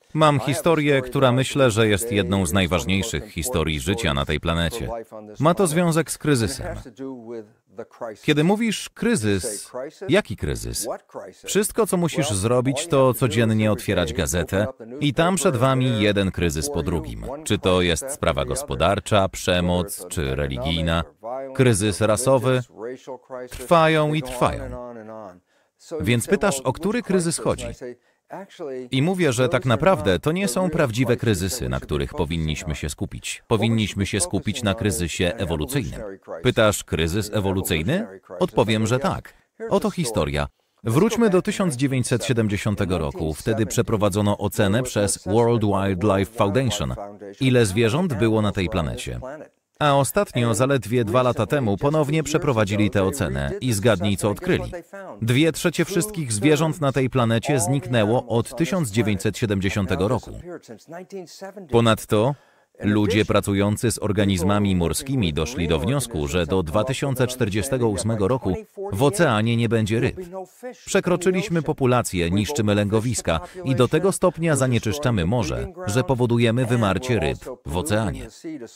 Mam historię, która myślę, że jest jedną z najważniejszych historii życia na tej planecie. Ma to związek z kryzysem. Kiedy mówisz kryzys, jaki kryzys? Wszystko, co musisz zrobić, to codziennie otwierać gazetę i tam przed wami jeden kryzys po drugim. Czy to jest sprawa gospodarcza, przemoc, czy religijna, kryzys rasowy, trwają i trwają. Więc pytasz, o który kryzys chodzi? I mówię, że tak naprawdę to nie są prawdziwe kryzysy, na których powinniśmy się skupić. Powinniśmy się skupić na kryzysie ewolucyjnym. Pytasz, kryzys ewolucyjny? Odpowiem, że tak. Oto historia. Wróćmy do 1970 roku. Wtedy przeprowadzono ocenę przez World Wildlife Foundation. Ile zwierząt było na tej planecie? A ostatnio, zaledwie 2 lata temu, ponownie przeprowadzili tę ocenę i zgadnij, co odkryli. 2/3 wszystkich zwierząt na tej planecie zniknęło od 1970 roku. Ponadto ludzie pracujący z organizmami morskimi doszli do wniosku, że do 2048 roku w oceanie nie będzie ryb. Przekroczyliśmy populację, niszczymy lęgowiska i do tego stopnia zanieczyszczamy morze, że powodujemy wymarcie ryb w oceanie.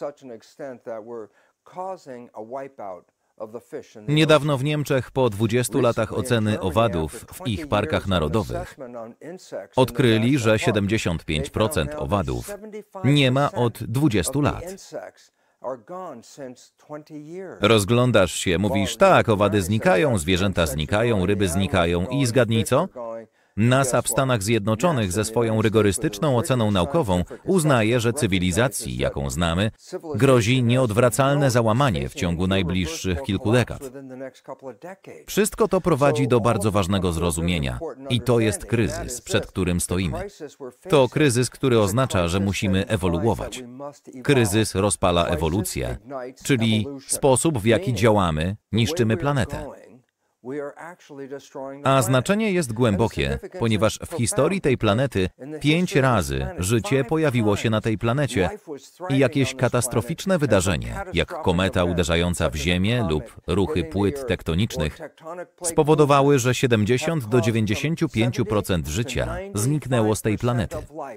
Niedawno w Niemczech, po 20 latach oceny owadów w ich parkach narodowych, odkryli, że 75% owadów nie ma od 20 lat. Rozglądasz się, mówisz, tak, owady znikają, zwierzęta znikają, ryby znikają i zgadnij co? NASA w Stanach Zjednoczonych ze swoją rygorystyczną oceną naukową uznaje, że cywilizacji, jaką znamy, grozi nieodwracalne załamanie w ciągu najbliższych kilku dekad. Wszystko to prowadzi do bardzo ważnego zrozumienia i to jest kryzys, przed którym stoimy. To kryzys, który oznacza, że musimy ewoluować. Kryzys rozpala ewolucję, czyli sposób, w jaki działamy, niszczymy planetę. A znaczenie jest głębokie, ponieważ w historii tej planety 5 razy życie pojawiło się na tej planecie i jakieś katastroficzne wydarzenie, jak kometa uderzająca w Ziemię lub ruchy płyt tektonicznych, spowodowały, że 70 do 95% życia zniknęło z tej planety.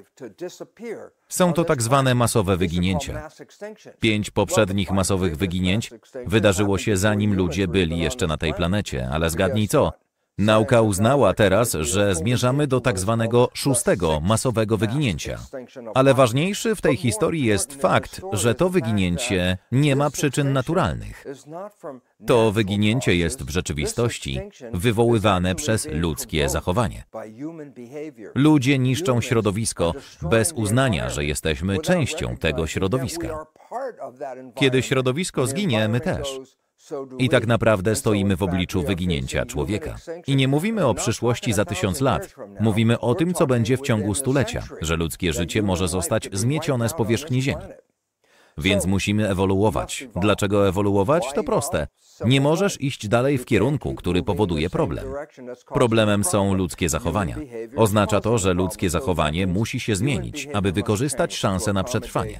Są to tak zwane masowe wyginięcia. 5 poprzednich masowych wyginięć wydarzyło się, zanim ludzie byli jeszcze na tej planecie, ale zgadnij co? Nauka uznała teraz, że zmierzamy do tak zwanego 6. masowego wyginięcia. Ale ważniejszy w tej historii jest fakt, że to wyginięcie nie ma przyczyn naturalnych. To wyginięcie jest w rzeczywistości wywoływane przez ludzkie zachowanie. Ludzie niszczą środowisko bez uznania, że jesteśmy częścią tego środowiska. Kiedy środowisko zginie, my też. I tak naprawdę stoimy w obliczu wyginięcia człowieka. I nie mówimy o przyszłości za 1000 lat. Mówimy o tym, co będzie w ciągu stulecia, że ludzkie życie może zostać zmiecione z powierzchni Ziemi. Więc musimy ewoluować. Dlaczego ewoluować? To proste. Nie możesz iść dalej w kierunku, który powoduje problem. Problemem są ludzkie zachowania. Oznacza to, że ludzkie zachowanie musi się zmienić, aby wykorzystać szansę na przetrwanie.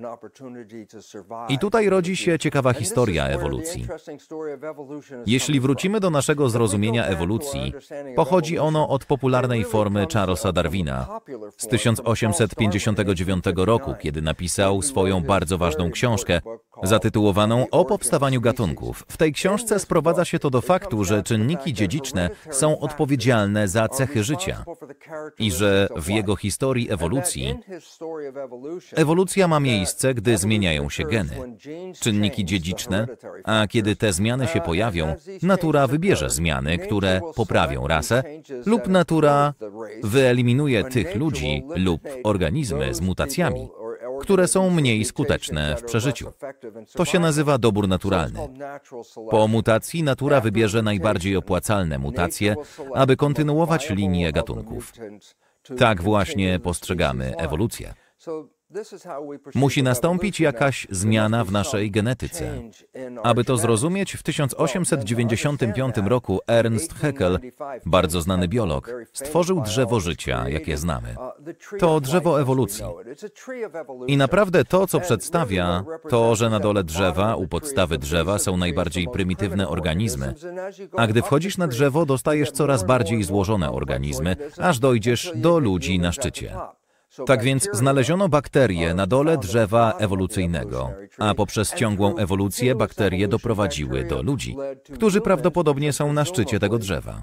I tutaj rodzi się ciekawa historia ewolucji. Jeśli wrócimy do naszego zrozumienia ewolucji, pochodzi ono od popularnej formy Charlesa Darwina z 1859 roku, kiedy napisał swoją bardzo ważną książkę zatytułowaną O powstawaniu gatunków. W tej książce sprowadza się to do faktu, że czynniki dziedziczne są odpowiedzialne za cechy życia i że w jego historii ewolucji ewolucja ma miejsce, gdy zmieniają się geny, czynniki dziedziczne, a kiedy te zmiany się pojawią, natura wybierze zmiany, które poprawią rasę, lub natura wyeliminuje tych ludzi lub organizmy z mutacjami, które są mniej skuteczne w przeżyciu. To się nazywa dobór naturalny. Po mutacji natura wybierze najbardziej opłacalne mutacje, aby kontynuować linię gatunków. Tak właśnie postrzegamy ewolucję. Musi nastąpić jakaś zmiana w naszej genetyce. Aby to zrozumieć, w 1895 roku Ernst Haeckel, bardzo znany biolog, stworzył drzewo życia, jakie znamy. To drzewo ewolucji. I naprawdę to, co przedstawia, to, że na dole drzewa, u podstawy drzewa są najbardziej prymitywne organizmy, a gdy wchodzisz na drzewo, dostajesz coraz bardziej złożone organizmy, aż dojdziesz do ludzi na szczycie. Tak więc znaleziono bakterie na dole drzewa ewolucyjnego, a poprzez ciągłą ewolucję bakterie doprowadziły do ludzi, którzy prawdopodobnie są na szczycie tego drzewa.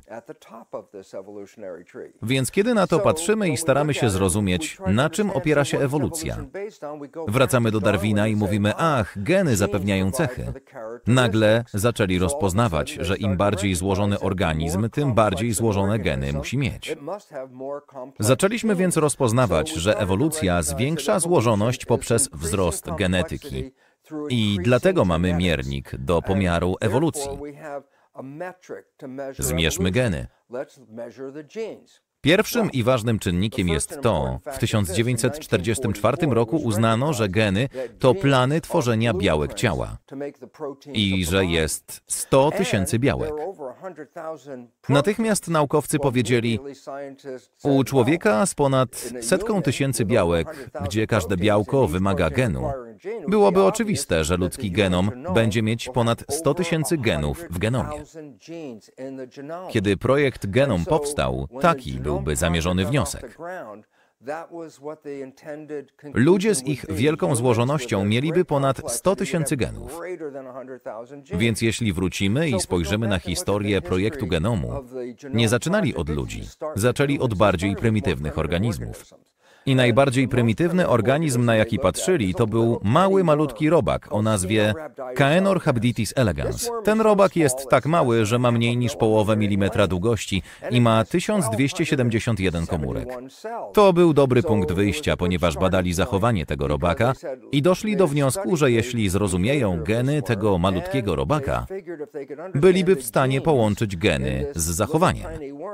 Więc kiedy na to patrzymy i staramy się zrozumieć, na czym opiera się ewolucja, wracamy do Darwina i mówimy, ach, geny zapewniają cechy. Nagle zaczęli rozpoznawać, że im bardziej złożony organizm, tym bardziej złożone geny musi mieć. Zaczęliśmy więc rozpoznawać, że ewolucja zwiększa złożoność poprzez wzrost genetyki. I dlatego mamy miernik do pomiaru ewolucji. Zmierzmy geny. Pierwszym i ważnym czynnikiem jest to, w 1944 roku uznano, że geny to plany tworzenia białek ciała i że jest 100 000 białek. Natychmiast naukowcy powiedzieli, u człowieka z ponad 100 000 białek, gdzie każde białko wymaga genu, byłoby oczywiste, że ludzki genom będzie mieć ponad 100 000 genów w genomie. Kiedy projekt Genom powstał, taki byłby zamierzony wniosek. Ludzie z ich wielką złożonością mieliby ponad 100 000 genów. Więc jeśli wrócimy i spojrzymy na historię projektu genomu, nie zaczynali od ludzi, zaczęli od bardziej prymitywnych organizmów. I najbardziej prymitywny organizm, na jaki patrzyli, to był mały, malutki robak o nazwie Caenorhabditis habditis elegans. Ten robak jest tak mały, że ma mniej niż połowę milimetra długości i ma 1271 komórek. To był dobry punkt wyjścia, ponieważ badali zachowanie tego robaka i doszli do wniosku, że jeśli zrozumieją geny tego malutkiego robaka, byliby w stanie połączyć geny z zachowaniem.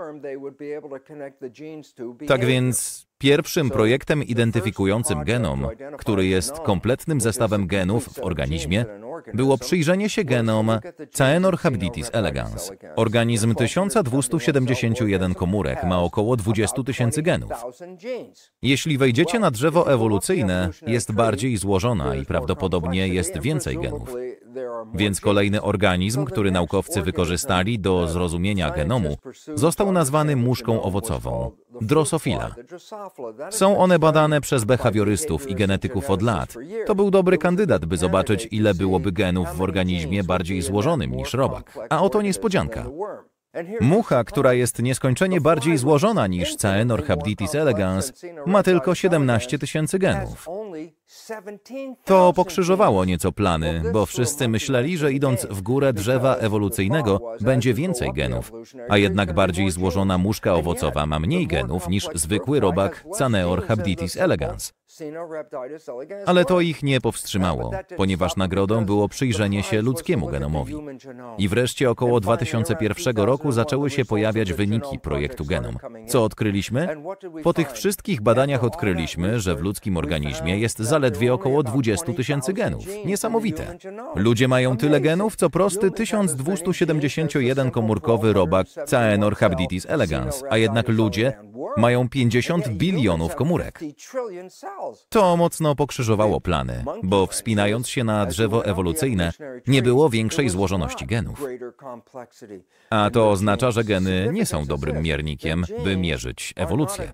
Tak więc pierwszym projektem identyfikującym genom, który jest kompletnym zestawem genów w organizmie, było przyjrzenie się genom Caenorhabditis elegans. Organizm 1271 komórek ma około 20 000 genów. Jeśli wejdziecie na drzewo ewolucyjne, jest bardziej złożona i prawdopodobnie jest więcej genów. Więc kolejny organizm, który naukowcy wykorzystali do zrozumienia genomu, został nazwany muszką owocową – Drosophila. Są one badane przez behawiorystów i genetyków od lat. To był dobry kandydat, by zobaczyć, ile byłoby genów w organizmie bardziej złożonym niż robak. A oto niespodzianka. Mucha, która jest nieskończenie bardziej złożona niż Caenorhabditis elegans, ma tylko 17 000 genów. To pokrzyżowało nieco plany, bo wszyscy myśleli, że idąc w górę drzewa ewolucyjnego będzie więcej genów, a jednak bardziej złożona muszka owocowa ma mniej genów niż zwykły robak Caenorhabditis elegans. Ale to ich nie powstrzymało, ponieważ nagrodą było przyjrzenie się ludzkiemu genomowi. I wreszcie około 2001 roku zaczęły się pojawiać wyniki projektu Genom. Co odkryliśmy? Po tych wszystkich badaniach odkryliśmy, że w ludzkim organizmie jest zaledwie około 20 000 genów. Niesamowite. Ludzie mają tyle genów, co prosty 1271-komórkowy robak Caenorhabditis elegans, a jednak ludzie mają 50 bilionów komórek. To mocno pokrzyżowało plany, bo wspinając się na drzewo ewolucyjne, nie było większej złożoności genów. A to oznacza, że geny nie są dobrym miernikiem, by mierzyć ewolucję.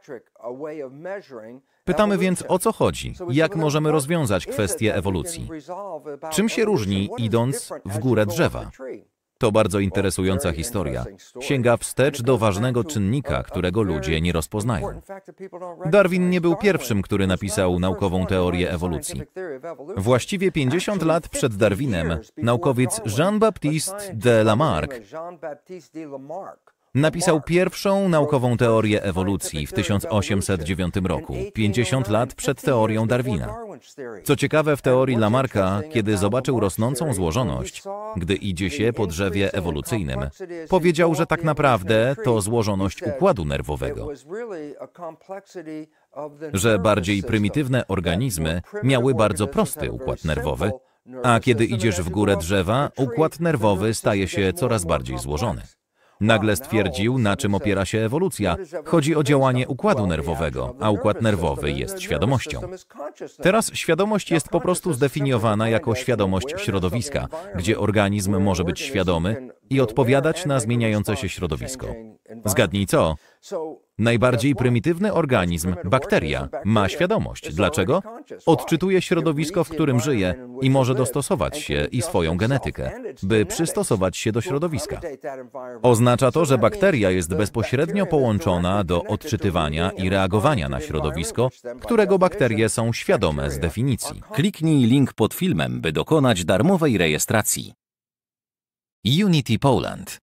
Pytamy więc, o co chodzi? Jak możemy rozwiązać kwestię ewolucji? Czym się różni, idąc w górę drzewa? To bardzo interesująca historia. Sięga wstecz do ważnego czynnika, którego ludzie nie rozpoznają. Darwin nie był pierwszym, który napisał naukową teorię ewolucji. Właściwie 50 lat przed Darwinem naukowiec Jean-Baptiste de Lamarck napisał pierwszą naukową teorię ewolucji w 1809 roku, 50 lat przed teorią Darwina. Co ciekawe, w teorii Lamarcka, kiedy zobaczył rosnącą złożoność, gdy idzie się po drzewie ewolucyjnym, powiedział, że tak naprawdę to złożoność układu nerwowego. Że bardziej prymitywne organizmy miały bardzo prosty układ nerwowy, a kiedy idziesz w górę drzewa, układ nerwowy staje się coraz bardziej złożony. Nagle stwierdził, na czym opiera się ewolucja. Chodzi o działanie układu nerwowego, a układ nerwowy jest świadomością. Teraz świadomość jest po prostu zdefiniowana jako świadomość środowiska, gdzie organizm może być świadomy i odpowiadać na zmieniające się środowisko. Zgadnij co? Najbardziej prymitywny organizm, bakteria, ma świadomość. Dlaczego? Odczytuje środowisko, w którym żyje i może dostosować się i swoją genetykę, by przystosować się do środowiska. Oznacza to, że bakteria jest bezpośrednio połączona do odczytywania i reagowania na środowisko, którego bakterie są świadome z definicji. Kliknij link pod filmem, by dokonać darmowej rejestracji. Unity Poland.